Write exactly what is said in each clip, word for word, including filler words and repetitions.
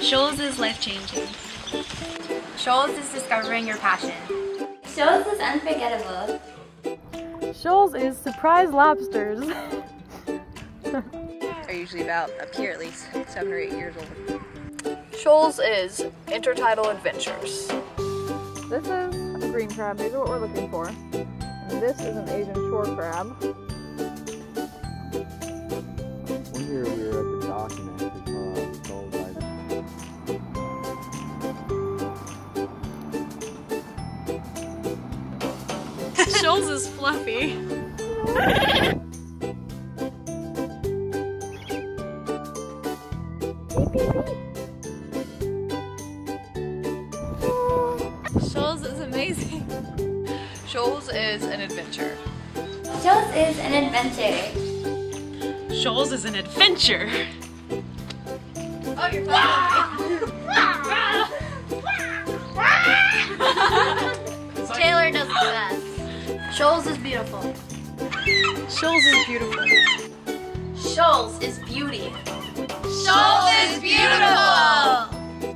Shoals is life-changing. Shoals is discovering your passion. Shoals is unforgettable. Shoals is surprise lobsters. Are usually about up here at least seven or eight years old. Shoals is intertidal adventures. This is a green crab. These are what we're looking for. And this is an Asian shore crab. One year we were at the dock and actually saw a skull diving. Shoals is fluffy. Shoals is amazing. Shoals is an adventure. Shoals is an adventure. Shoals is an adventure. Oh, you're fine. Taylor does the best. Shoals is beautiful. Shoals is beautiful. Shoals is beauty. Shoals is beautiful!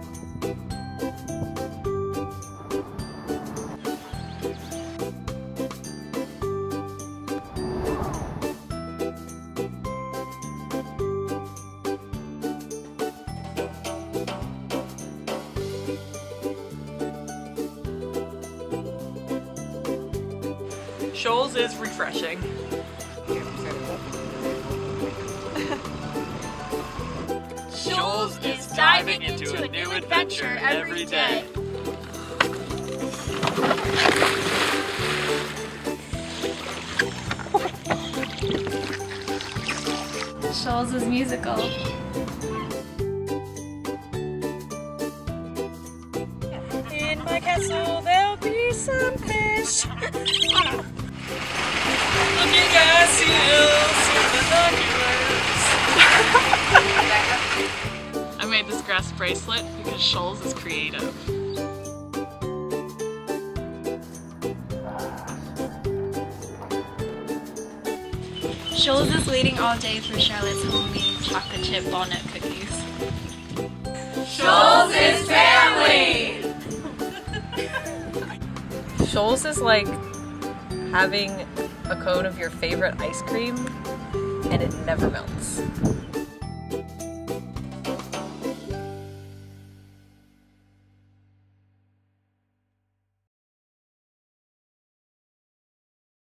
Shoals is refreshing. Shoals is diving into a new adventure every day. Shoals is musical. In my castle there'll be some fish. Looking at seals in binoculars. I made this grass bracelet because Shoals is creative. Shoals is waiting all day for Charlotte's homemade chocolate chip walnut cookies. Shoals is family! Shoals is like having a cone of your favorite ice cream and it never melts.